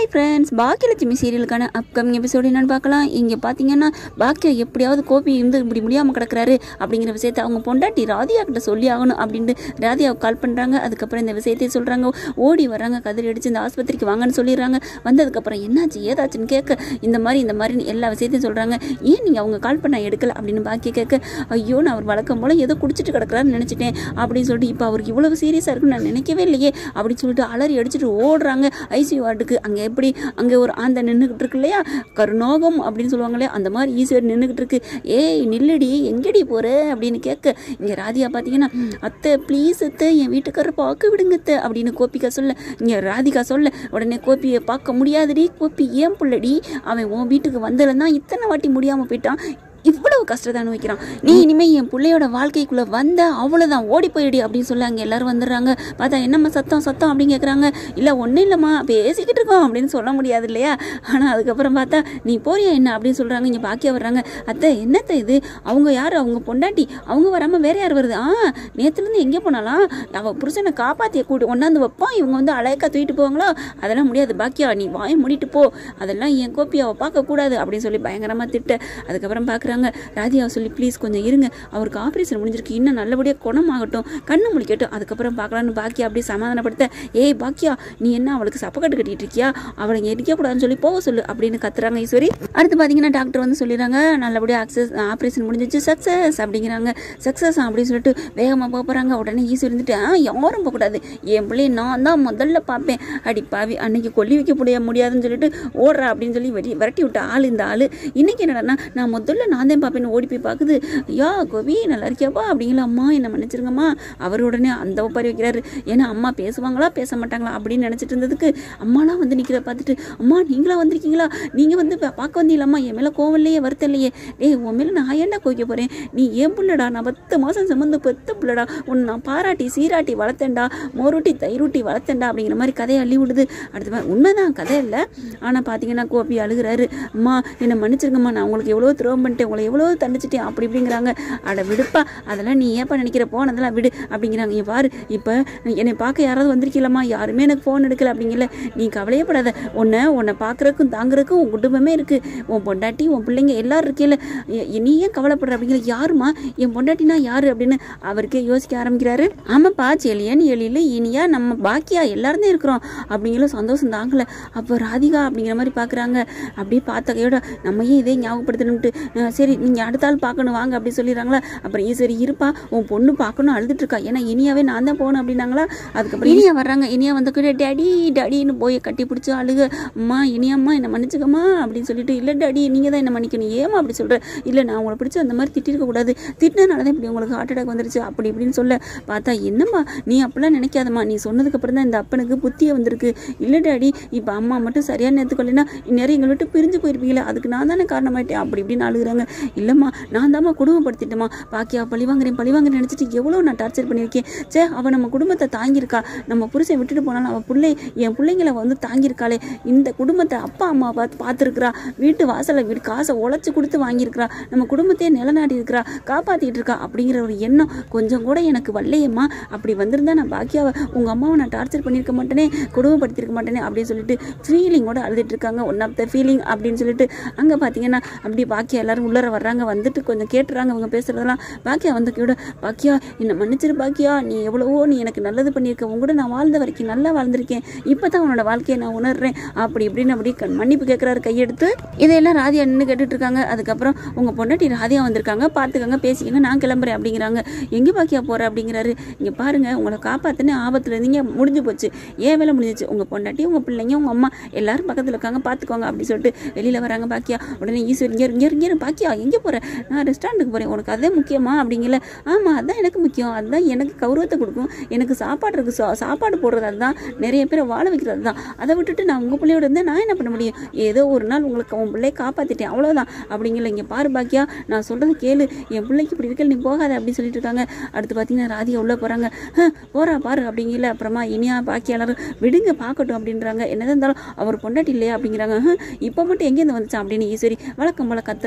Hi friends, Bhagyalakshmi சீரியலுக்கான upcoming episode என்னென்னு பார்க்கலாம். இங்கே பார்த்தீங்கன்னா பாக்கியா எப்படியாவது கோபி இருந்து இப்படி முடியாமல் கிடக்கிறாரு அப்படிங்கிற விஷயத்தை அவங்க பொண்டாட்டி ராதியா கிட்ட சொல்லி ஆகணும் அப்படின்ட்டு ராதியாவுக்கு கால் பண்ணுறாங்க. அதுக்கப்புறம் இந்த விஷயத்தையே சொல்கிறாங்க. ஓடி வராங்க, கதறி அடித்து இந்த ஆஸ்பத்திரிக்கு வாங்கன்னு சொல்லிடுறாங்க. வந்ததுக்கப்புறம் என்னாச்சு ஏதாச்சுன்னு கேட்க இந்த மாதிரி எல்லா விஷயத்தையும் சொல்கிறாங்க. ஏன் நீங்கள் அவங்க கால் பண்ண எடுக்கல அப்படின்னு பாக்கிய கேட்க, ஐயோ நான் அவர் வழக்கம் போல் ஏதோ குடிச்சிட்டு கிடக்கிறான்னு நினச்சிட்டேன் அப்படின்னு சொல்லிட்டு இப்போ அவருக்கு இவ்வளவு சீரியஸாக இருக்குன்னு நான் நினைக்கவே இல்லையே அப்படின்னு சொல்லிட்டு அலறி அடிச்சுட்டு ஓடுறாங்க ஐசியூ வார்டுக்கு. அங்கே ஒரு ஆந்தை நின்றுக்கிட்டு இருக்கு இல்லையா, கருணோகம் அப்படின்னு சொல்லுவாங்க இல்லையா, அந்த மாதிரி ஈஸ்வர் நின்றுக்கிட்டு இருக்கு. ஏய் நில்லுடி, எங்கடி போற அப்படின்னு கேட்க, இங்கே ராதிகா பார்த்தீங்கன்னா அத்தை ப்ளீஸ் அத்தை என் வீட்டுக்காரர் பார்க்க விடுங்க அத்தை அப்படின்னு கோபிகா சொல்ல, இங்கே ராதிகா சொல்ல உடனே கோபியை பார்க்க முடியாதுடி, கோபி ஏன் புள்ளடி, அவன் உன் வீட்டுக்கு வந்தலன்னா இத்தனை வாட்டி முடியாமல் போயிட்டான், இவ்வளவு கஷ்டத்தை அனுபவிக்கிறான், நீ இனிமேல் என் பிள்ளையோட வாழ்க்கைக்குள்ளே வந்த அவ்வளோதான் ஓடி போயிடி அப்படின்னு சொல்லி அங்கே எல்லாரும் வந்துடுறாங்க. பார்த்தா என்னம்மா சத்தம் அப்படின்னு கேட்குறாங்க. இல்லை ஒன்றும் இல்லைம்மா பேசிக்கிட்டு இருக்கோம் அப்படின்னு சொல்ல முடியாது இல்லையா. ஆனால் அதுக்கப்புறம் பார்த்தா நீ போறியா என்ன அப்படின்னு சொல்கிறாங்க. இங்கே பாக்கியா வர்றாங்க. அத்தை என்னத்தை இது, அவங்க யார், அவங்க பொண்டாட்டி, அவங்க வராமல் வேற யார் வருது, நேற்றுலேருந்து எங்கே போனாலாம் அவள் புருஷனை காப்பாற்றிய கூட்டு ஒன்றாந்து வைப்பான், இவங்க வந்து அழகா தூக்கிட்டு போவாங்களோ, அதெல்லாம் முடியாது பாக்கியா, நீ வாயை மூடிட்டு போ, அதெல்லாம் என் கோப்பி அவள் பார்க்கக்கூடாது அப்படின்னு சொல்லி பயங்கரமாக திட்ட. அதுக்கப்புறம் பார்க்குறாங்க ராதியாவை சொல்லி ப்ளீஸ் கொஞ்சம் இருங்க, அவருக்கு ஆப்ரேஷன் முடிஞ்சிருக்கு, இன்னும் நல்லபடியாக குணமாகட்டும், கண்ணு முழிக்கட்டும், அதுக்கப்புறம் பார்க்கலான்னு பாக்கியா அப்படியே சமாதானப்படுத்த, ஏய் பாக்கியா நீ என்ன அவளுக்கு சப்பக்கட்டு கட்டிட்டு இருக்கியா, அவளை எரிக்கக்கூடாதுன்னு சொல்லி போக சொல்லு அப்படின்னு கத்துறாங்க ஈஸ்வரி. அடுத்து பார்த்தீங்கன்னா டாக்டர் வந்து சொல்லிடுறாங்க நல்லபடியாக ஆப்ரேஷன் முடிஞ்சிச்சு சக்ஸஸ் அப்படிங்கிறாங்க. சக்ஸஸ் அப்படின்னு சொல்லிட்டு வேகமாக போகிறாங்க. உடனே ஈஸ்வரி இருந்துட்டு யாரும் போகக்கூடாது, என் பிள்ளையை நான் தான் முதல்ல பார்ப்பேன், அடி பாவி அன்னைக்கு கொல்லி வைக்க முடியாதுன்னு சொல்லிட்டு ஓடுறா அப்படின்னு சொல்லி விரட்டி விட்ட ஆள் இந்த ஆள். இன்னைக்கு என்னடா நான் முதல்ல நான் தான் பார்ப்பேன்னு ஓடி போய் பார்க்குது. ஐயா கோபி நல்லா இருக்கியாப்பா அப்படிங்களா, அம்மா என்ன மன்னிச்சிருங்கம்மா. அவர் உடனே அந்த ஒப்பாரி வைக்கிறாரு. ஏன்னா அம்மா பேசுவாங்களா பேச மாட்டாங்களா அப்படின்னு நினச்சிட்டு இருந்ததுக்கு அம்மாலாம் வந்து நிற்கிற பார்த்துட்டு, அம்மா நீங்களா வந்திருக்கீங்களா, நீங்கள் வந்து பார்க்க வந்தீங்களாம்மா, என் மேலே கோவம் இல்லையே வருத்தம் இல்லையே, உன் மேலே நான் ஏன்டா கோய்க்க போகிறேன், நீ ஏன் பிள்ளடா, நான் 10 மாதம் சுமந்து பெத்த பிள்ளடா, உன்னை நான் பாராட்டி சீராட்டி வளர்த்தேன்டா, மோரூட்டி தயிரூட்டி வளர்த்தேன்டா அப்படிங்கிற மாதிரி கதையை அள்ளி விடுது. அடுத்த மாதிரி உண்மைதான் கதை இல்லை, ஆனால் பார்த்தீங்கன்னா கோபி அழுகிறாரு. அம்மா என்னை மன்னிச்சிருங்கம்மா, நான் உங்களுக்கு எவ்வளோ துரோகம் பண்ணிட்டேன், உங்களை எவ்வளோ தண்டிச்சிட்டேன் அப்படி இப்படிங்கிறாங்க. அட விடுப்பா, அதெல்லாம் நீ ஏப்பா நினைக்கிற, போனதெல்லாம் விடு அப்படிங்கிறாங்க. இங்கே பாரு, இப்போ என்னை பார்க்க யாராவது வந்திருக்கீங்களம்மா, யாருமே எனக்கு ஃபோன் எடுக்கல அப்படிங்கல, நீ கவலையப்படாத, உன்னை பார்க்குறக்கும் தாங்குறதுக்கும் உன் குடும்பமே இருக்குது, உன் பொண்டாட்டி உன் பிள்ளைங்க எல்லாரும் இருக்கீங்கள, நீ ஏன் கவலைப்படுற அப்படிங்கிற, யாருமா என் பொண்டாட்டினா யாரு அப்படின்னு அவருக்கே யோசிக்க ஆரம்பிக்கிறாரு. ஆமாப்பா செலியன் எழில் இனியா நம்ம பாக்கியா எல்லாருமே இருக்கிறோம் அப்படிங்கிற சந்தோஷம் தாங்கலை. அப்போ ராதிகா அப்படிங்கிற மாதிரி பார்க்குறாங்க. அப்படியே பார்த்த கையோட நம்ம ஏன் இதே ஞாபகப்படுத்தணும்ட்டு, சரி நீங்கள் அடுத்த ஆள் பார்க்கணும் வாங்க அப்படி சொல்லிடுறாங்களா. அப்புறம் சரி இருப்பா உன் பொண்ணு பார்க்கணும் அழுதுட்டு இருக்கா, ஏன்னா இனியாவே நான் தான் போகணும் அப்படின்னாங்களா. அதுக்கப்புறம் இனியா வர்றாங்க. இனியா வந்த கூட டேடி டாடின்னு போய் கட்டி பிடிச்சி அழுக, அம்மா இனியாம்மா என்னை மன்னிச்சுக்கம்மா அப்படின்னு சொல்லிட்டு, இல்லை டாடி நீங்கள் தான் என்னை மன்னிக்கணும், ஏமா அப்படி சொல்கிறேன், இல்லை நான் உங்களை பிடிச்சி அந்த மாதிரி திட்டிருக்க கூடாது, திட்டினால தான் இப்படி உங்களுக்கு ஹார்ட் அட்டாக் வந்துருச்சு அப்படி இப்படின்னு சொல்ல. பார்த்தா என்னம்மா நீ அப்படிலாம் நினைக்காதம்மா, நீ சொன்னதுக்கப்புறம் தான் இந்த அப்பனுக்கு புத்தியே வந்திருக்கு, இல்லை டாடி இப்போ அம்மா மட்டும் சரியான நேரத்துக்கொள்ளனா இந்நேரம் எங்களை விட்டு பிரிஞ்சு போயிருப்பீங்களே, அதுக்கு நான் தானே காரணமாயிட்டேன் அப்படி இப்படின்னு அழுகுறாங்க. இல்லைம்மா நான் தாம்மா குடும்பப்படுத்திட்டேம்மா, பாக்கியா பழிவாங்க நினச்சிட்டு எவ்வளோ நான் டார்ச்சர் பண்ணியிருக்கேன், அவள் நம்ம குடும்பத்தை தாங்கியிருக்கா, நம்ம புருஷன் விட்டுட்டு போனாலும் அவள் என் பிள்ளைங்களை வந்து தாங்கியிருக்காளே, இந்த குடும்பத்தை அப்பா அம்மா பார்த்துருக்குறா, வீட்டு வாசலை காசை உழைச்சி கொடுத்து வாங்கியிருக்கிறா, நம்ம குடும்பத்தையே நிலநாடி இருக்கிறா, காப்பாற்றிட்டு இருக்கா அப்படிங்கிற ஒரு எண்ணம் கொஞ்சம் கூட எனக்கு வரலையம்மா, அப்படி வந்திருந்தா நான் பாக்கியாவை உங்கள் அம்மாவை நான் டார்ச்சர் பண்ணியிருக்க மாட்டேனே, குடும்பப்படுத்தியிருக்க மாட்டேனே அப்படின்னு சொல்லிட்டு ஃபீலிங்கோட அழுதுட்டு இருக்காங்க. ஒன் ஆஃப் த ஃபீலிங் அப்படின்னு சொல்லிட்டு அங்கே பார்த்தீங்கன்னா அப்படி பாக்கியா எல்லாரும் உள்ளர வர்றாங்க. வந்துட்டு கொஞ்சம் கேட்டுறாங்க அவங்க பேசுகிறதெல்லாம். பாக்கியா வந்து கூட, பாக்கியா என்னை மன்னிச்சிரு பாக்கியா, நீ எவ்வளவோ நீ எனக்கு நல்லது பண்ணியிருக்க, உங்கள்கூட நான் வாழ்ந்த வரைக்கும் நல்லா வாழ்ந்திருக்கேன், இப்போ தான் உன்னோட வாழ்க்கையை நான் உணர்றேன் அப்படி இப்படின்னு அப்படி மன்னிப்பு கேட்குறாரு கையெடுத்து. இதையெல்லாம் ராதியா நின்று கேட்டுட்டு இருக்காங்க. அதுக்கப்புறம் உங்கள் பொண்டாட்டி ராதியா வந்திருக்காங்க, பார்த்துக்கங்க பேசிக்கங்க, நான் கிளம்புறேன் அப்படிங்கிறாங்க. எங்கே பாக்கியா போகிற அப்படிங்கிறாரு. இங்கே பாருங்கள் உங்களை காப்பாற்றினே ஆபத்தில் இருந்தீங்க, முடிஞ்சு போச்சு, ஏன் வேலை முடிஞ்சிச்சு, உங்கள் பொண்டாட்டி உங்கள் பிள்ளைங்க உங்கள் அம்மா எல்லாரும் பக்கத்தில் இருக்காங்க பார்த்துக்கோங்க அப்படி சொல்லிட்டு வெளியில் வராங்க பாக்கியா. உடனே ஈஸ்வர் இங்கே பாக்கியா எங்கே போகிறேன், நான் ரெஸ்டாரண்ட்டுக்கு போகிறேன், உனக்கு அதே முக்கியமா அப்படிங்கல. ஆமாம் அதுதான் எனக்கு முக்கியம், அதுதான் எனக்கு கௌரவத்தை கொடுக்கும், எனக்கு சாப்பாடு இருக்குது, சாப்பாடு போடுறது அதுதான், நிறைய பேரை வாழ வைக்கிறது தான், அதை விட்டுட்டு நான் உங்கள் பிள்ளையோட இருந்தால் நான் என்ன பண்ண முடியும், ஏதோ ஒரு நாள் உங்களுக்கு உன் பிள்ளையை காப்பாற்றிட்டேன் அவ்வளோதான் அப்படிங்கல. இங்கே பாரு பாக்கியா நான் சொல்கிறது கேளு, என் பிள்ளைக்கு இப்படி இருக்கல நீ போகாத அப்படின்னு சொல்லிட்டு இருக்காங்க. அடுத்து பார்த்தீங்கன்னா ராதிகா உள்ளே போகிறாங்க. போகிறா பாரு அப்படிங்கல. அப்புறமா இனியா பாக்கியா எல்லாரும் விடுங்க பார்க்கட்டும் அப்படின்றாங்க. என்னதான் இருந்தாலும் அவர் பொண்டாட்டி இல்லையா அப்படிங்கிறாங்க. இப்போ மட்டும் எங்கேருந்து வந்துச்சான் அப்படின்னு ஈஸ்வரி வழக்கம் போல கத்துறாங்க.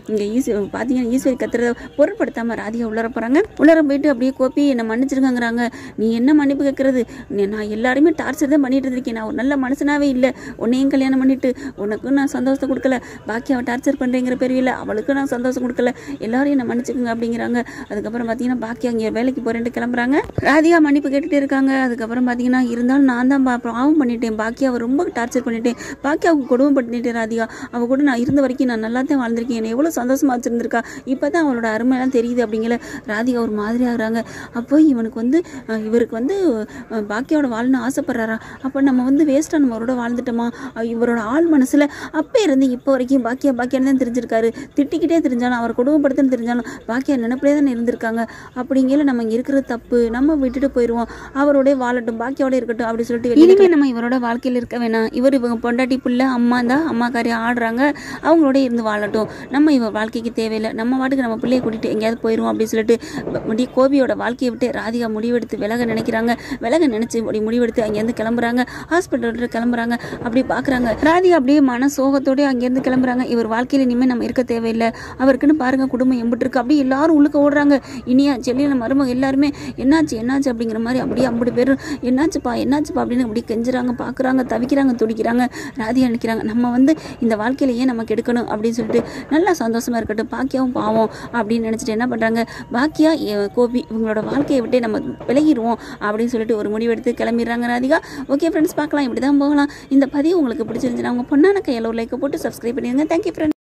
இங்கே பார்த்தீங்கன்னா ஈஸ்வரி கத்துறத பொருட்படுத்தாமல் ராதிகா உள்ளர போகிறாங்க. உள்ளர போயிட்டு அப்படியே கோபி என்னை மன்னிச்சிருக்காங்கிறாங்க. நீ என்ன மன்னிப்பு கேட்கறது? நான் எல்லாருமே டார்ச்சர் தான் பண்ணிட்டு இருக்கேன். நான் ஒரு நல்ல மனுஷனாவே இல்லை. உன்னையும் கல்யாணம் பண்ணிட்டு உனக்கும் நான் சந்தோஷத்தை கொடுக்கல, பாக்கியாவை டார்ச்சர் பண்ணுறேங்கிற பெரியல அவளுக்கு நான் சந்தோஷம் கொடுக்கல, எல்லாரையும் என்ன மன்னிச்சுக்குங்க அப்படிங்கிறாங்க. அதுக்கப்புறம் பார்த்தீங்கன்னா பாக்கியா அங்கே வேலைக்கு போகிறேன்ட்டு கிளம்புறாங்க. ராதிகா மன்னிப்பு கேட்டுகிட்டே இருக்காங்க. அதுக்கப்புறம் பார்த்தீங்கன்னா இருந்தாலும் நான் தான் பாவம் பண்ணிட்டேன், பாக்கியாவை ரொம்ப டார்ச்சர் பண்ணிட்டேன், பாக்கியாவுக்கு கொடுமை பண்ணிட்டேன். ராதிகா அவள் கூட நான் இருந்த வரைக்கும் நான் நல்லா தான் வாழ்ந்திருக்கேன், என்னை எவ்வளோ சந்தோஷமாக வச்சுருந்துருக்கா, இப்போ தான் அவளோட அருமையெல்லாம் தெரியுது அப்படிங்கிற ராதிகா ஒரு மாதிரி ஆகுறாங்க. அப்போ இவருக்கு வந்து பாக்கியாவோட வாழணும்னு ஆசைப்படுறாரா? அப்போ நம்ம வந்து வேஸ்ட்டாக நம்மளோட வாழ்ந்துட்டோமா? இவரோட ஆள் மனசில் அப்போ இருந்து இப்போ வரைக்கும் பாக்கியான்னு தான் தெரிஞ்சிருக்காரு. திட்டிக்கிட்டே தெரிஞ்சாலும் அவர் குடும்பப்படுத்துன்னு தெரிஞ்சாலும் பாக்கியா நினைப்பிலே தான் இருந்திருக்காங்க. அப்படிங்கிற நம்ம இங்கே இருக்கிறது தப்பு, நம்ம விட்டுட்டு போயிடுவோம், அவரோட வாழட்டும், பாக்கியோட இருக்கட்டும் அப்படி சொல்லிட்டு இனிமே நம்ம இவரோட வாழ்க்கையில் இருக்க வேணாம், இவங்க பொண்டாட்டி பிள்ளை அம்மா தான் அம்மாக்காரி ஆடுறாங்க, அவங்களோட இருந்து வாழட்டும், நம்ம இவர் வாழ்க்கைக்கு தேவையில்லை, நம்ம வாட்டுக்கு நம்ம பிள்ளையை கூட்டிட்டு எங்கேயாவது போயிடுவோம் அப்படின்னு சொல்லிட்டு கோபியோட வாழ்க்கையை விட்டு ராதிகா முடிவெடுத்து விலக நினைக்கிறாங்க. விலக நினைச்சு முடிவெடுத்து அங்கேருந்து கிளம்புறாங்க. ஹாஸ்பிட்டல் கிளம்புறாங்க. அப்படி பார்க்குறாங்க ராதிகா அப்படியே மன சோகத்தோடய அங்கேருந்து கிளம்புறாங்க. இவர் வாழ்க்கையில் இனிமேல் நம்ம இருக்க தேவையில்லை, அவருக்குன்னு பாருங்க குடும்பம் எம்பிட்டு இருக்கு. அப்படியே எல்லாரும் உள்ளுக்க ஓடுறாங்க. இனியா செல்லியில் மருமக எல்லாருமே என்னாச்சு அப்படிங்கிற மாதிரி அப்படியே 50 பேர் என்னாச்சுப்பா அப்படின்னு அப்படி கெஞ்சுறாங்க, பார்க்குறாங்க, தவிக்கிறாங்க, துடிக்கிறாங்க. ராதிகா நினைக்கிறாங்க நம்ம வந்து இந்த வாழ்க்கையில ஏன் நமக்கு எடுக்கணும் அப்படின்னு சொல்லிட்டு நல்லா சந்தோஷமா இருக்கட்டும், பாக்கியாவும் பாவம் அப்படின்னு நினச்சிட்டு என்ன பண்ணுறாங்க, பாக்கியா கோபி இவங்களோட வாழ்க்கையை விட்டு நம்ம விலகிடுவோம் அப்படின்னு சொல்லிட்டு ஒரு முடிவெடுத்து கிளம்பிடுறாங்க ராதிகா. ஓகே ஃப்ரெண்ட்ஸ், பார்க்கலாம், இப்படி தான் போகலாம். இந்த பதிவு உங்களுக்கு பிடிச்சிருந்துச்சுன்னா உங்கள் பொண்ணான கையில் ஒரு லைக்கை போட்டு சப்ஸ்கிரைப் பண்ணிடுங்க. Thank you friends.